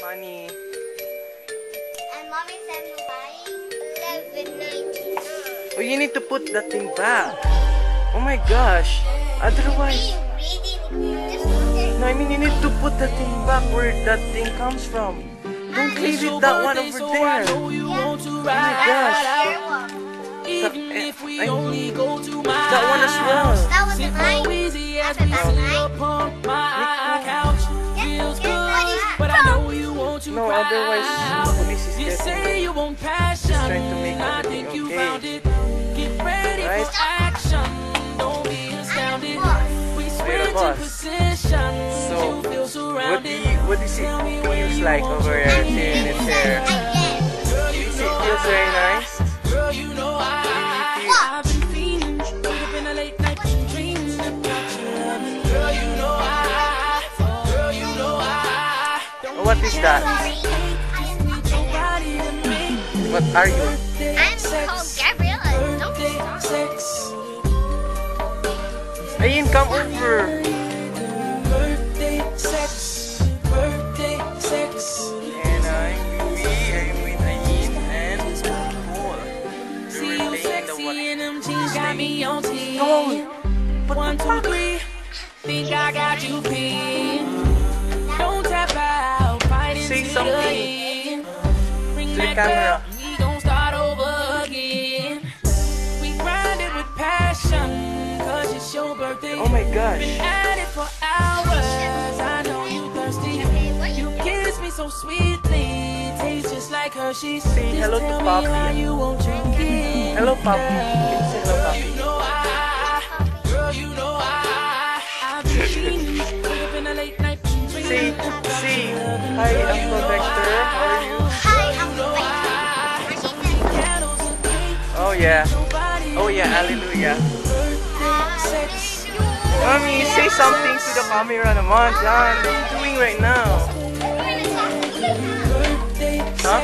money. And mommy said we're buying $7.99. Oh, you need to put that thing back. Oh my gosh. Otherwise, no, I mean you need to put that thing back where that thing comes from. Don't leave it that one over there. Oh my gosh. Even if we only go to my that one as well. That was mine. As we sit upon my couch, feels good, but I know you want to No, cry. otherwise the police is You getting say you want passion, just trying to make I everything think you okay. found it. Get ready Right? for action, don't be astounded. We switch in boss. positions, So, you feel surrounded. what does it feels like over there seeing it there? It feels very nice. Girl, you know I've been feeling, woke up in a late night dreaming about your loving. Girl, you know What is that? What are you? I'm called Gabriella. Don't stop. Ayun, come over. And I'm with Ayin and Paul. We were playing the one. Come on. 1, 2, 3. Think I got you pinned. Don't tap out. Fighting Say to the something end. Bring to the that camera. girl, we gon' start over again. We grind it with passion, 'cause it's your birthday. Oh my gosh. Been at it for hours. I know you thirsty. You kiss me so sweetly, tastes just like Hershey's. Say hello Just to tell me Poppy. how you want your kid. Hello, Papi. Can you say hello, Girl, Papi? you know girl, you know I've been dreaming. Wake up in a late night dreaming. See. Hi, Uncle Vector. How are you? Hi, I'm Vector. Oh yeah. Oh yeah, hallelujah. Mommy, say something to the camera naman, John. What are you doing right now? Huh?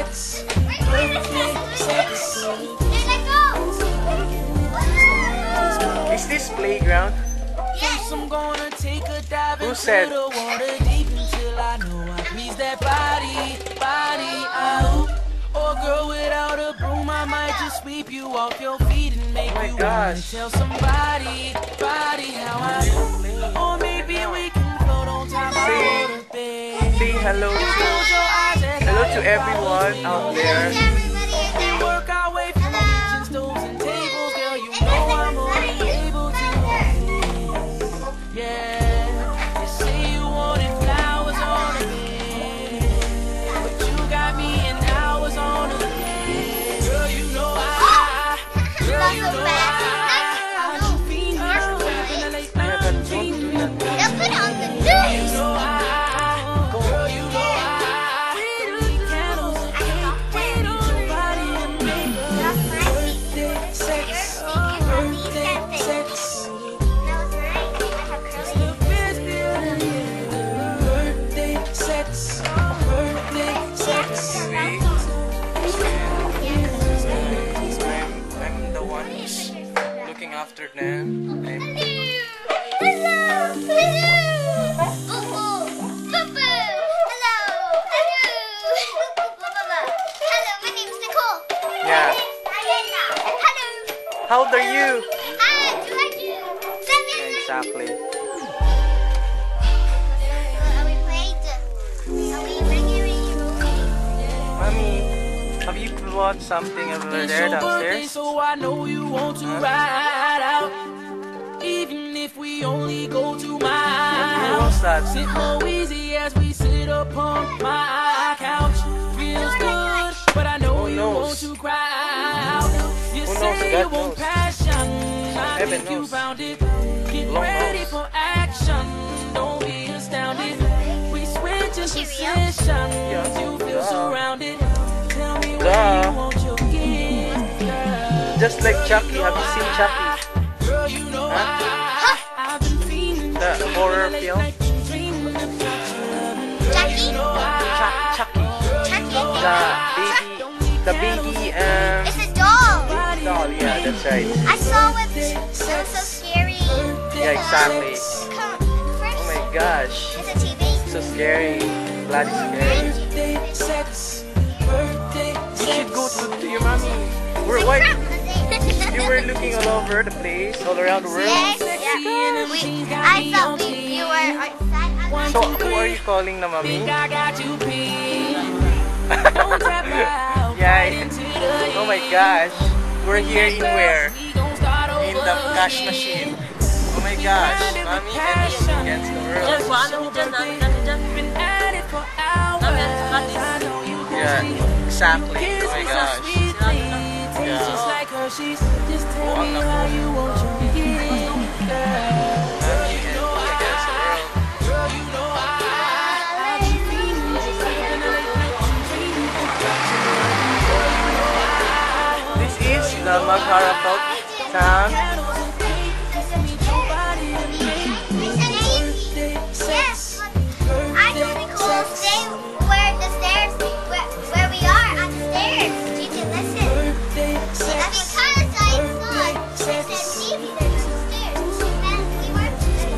Is this playground? Yes. I'm gonna take a dive Who into said? the water deep until I know I please that body out. Oh girl, without a broom, I might just sweep you off your feet and make Oh my you wanna gosh. tell somebody how I do. Or maybe we can float on top of the bed. Say hello to everyone out there. Work our way from kitchen stoves and tables, girl. You know I'm only able to. Yeah, you say you wanted flowers on the bed, but you got me in hours on the bed. Girl, you know girl, you know I've been feeling. Up in a late night dreaming. They'll put on the news. Girl, you know we lit candles, we don't nobody to make birthday sex, birthday sex. The best birthday sex, birthday sex. I'm the one who's looking after them. Hello. Hello, my name's Nicole. Yeah. Hello. How old are you? Hi, do I do? Yeah, exactly. Are we regularly rolling? Mommy, have you bought something over It's there your birthday, downstairs? so I know you want to ride out. Even if we only go to my Who wants house, that? sit more easy as we sit upon my couch. Feels good, but I know Who you knows? want to cry out. You Who knows? say God you want knows. passion, I Heaven think you knows. found it. Get Long ready knows. for action, don't be astounded. We switch in positions, you feel surrounded. Tell me where you want your gift, girl. Just like Chucky. Have you seen Chucky? Girl, you know I've been feeling The horror film? Jackie? Chucky. The baby, It's a doll. doll. Yeah, that's right. I saw it. It was so scary. Yeah, exactly. Come, Oh my gosh. it's a TV. So scary. Bloody scary. You should go to your mommy. Why? You were looking all over the place, all around the world. Yes, yeah. I thought you were outside. So, who are you calling na mommy? Yeah. Oh my gosh. We're here in where? In the cash machine. Oh my gosh. Mommy and me against the world. Yeah, exactly. Oh my gosh. Yeah. Oh, ang naku. Mommy and me against the world. This is the magherafelt sound. Yes, I know because they where the stairs, where we are on the stairs. You can listen. Because I thought they said Stevie, there's some stairs, and we were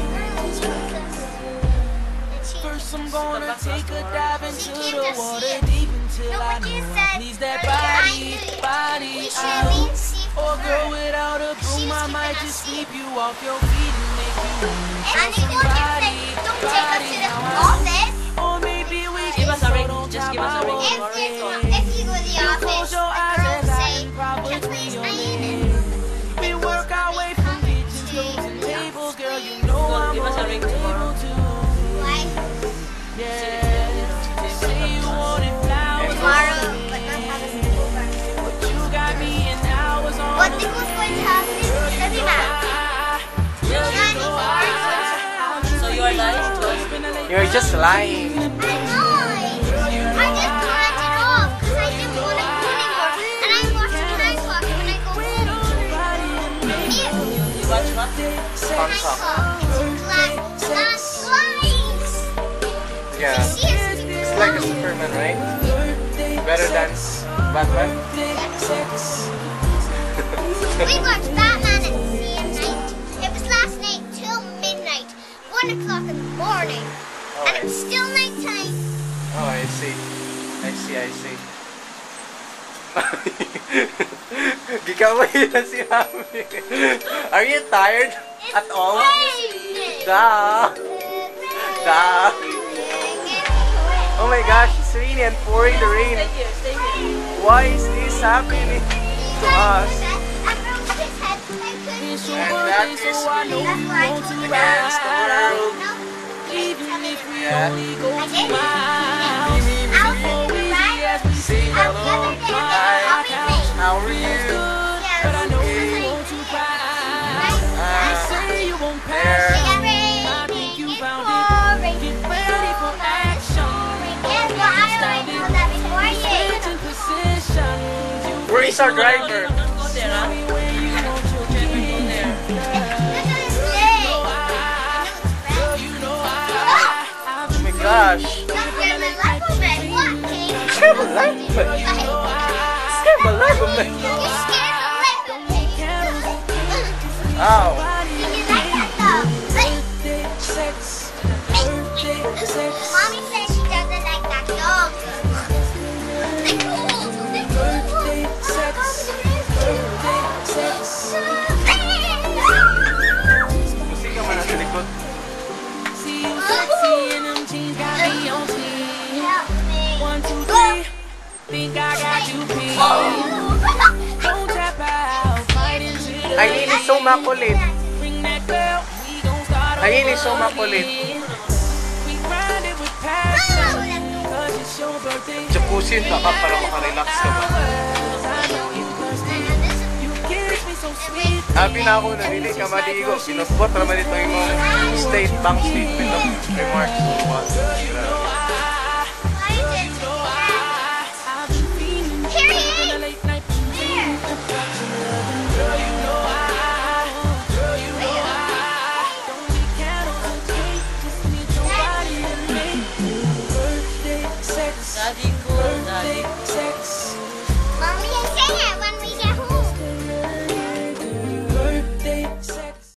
First I'm gonna take a dive into the water deep until I know needs that body out. Or girl without a broom, I might just sweep you off your feet and make you and they don't take us to the office. or maybe we Give us a ring. Just give us a ring. If you go to the office, the girls say, "Can please iron it." we work our way from kitchens, stoves, and tables. Girl, you know I'm Give us a ring tomorrow. able to. Why? Yeah, say you wanted flowers, Tomorrow, but not have a sleepover. but you got me in hours on. What the who's going to have this? Doesn't matter. So you are lying to us. You're just lying. I know. I just turned it off because I didn't want to go anymore. And I watch Time Clock when I go home. You watch what? Time Clock. Glass slides. Yeah. It's like a Superman, right? Better than Batman. We watched Batman at night. It was last night till midnight, 1 o'clock in the morning, and it's still nighttime. Oh, I see. I see. Gikamay na si Mami. Are you tired at all? Duh. Oh my gosh, it's raining and pouring the rain. Stay here. Why is this happening to us? And that is against the world. Even if we Yeah. only go to my house, Say hello, hi, how are you? but I know you want to cry. You say you won't There. pass. I think you found it. Get ready for action. Switch in positions. You Where is our driver? Don't go there, tell huh? me where you want your Don't dream. go there. Girl, you know I've Oh my gosh. Scared my life of me. Scared my life of me. Ow. sex. Mommy says she doesn't like that dog. Birthday sex. Birthday sex. Musika man nasa likod. See you sexy in them jeans, got me on scene. Help me. 1, 2, 3. Think I got you peed. Don't tap out. Fight into the Aileen is so makulit. Bring that girl. We gon' start Aileen is so over makulit. again. We grind it with passion. 'Cause it's your birthday. Jacuzzi ka para makarelax ka ba? I know you thirsty. You kiss me so sweet. Happy na ako, nalili ka maligo. Pinupot naman ito yung mga state bank statement of remarks.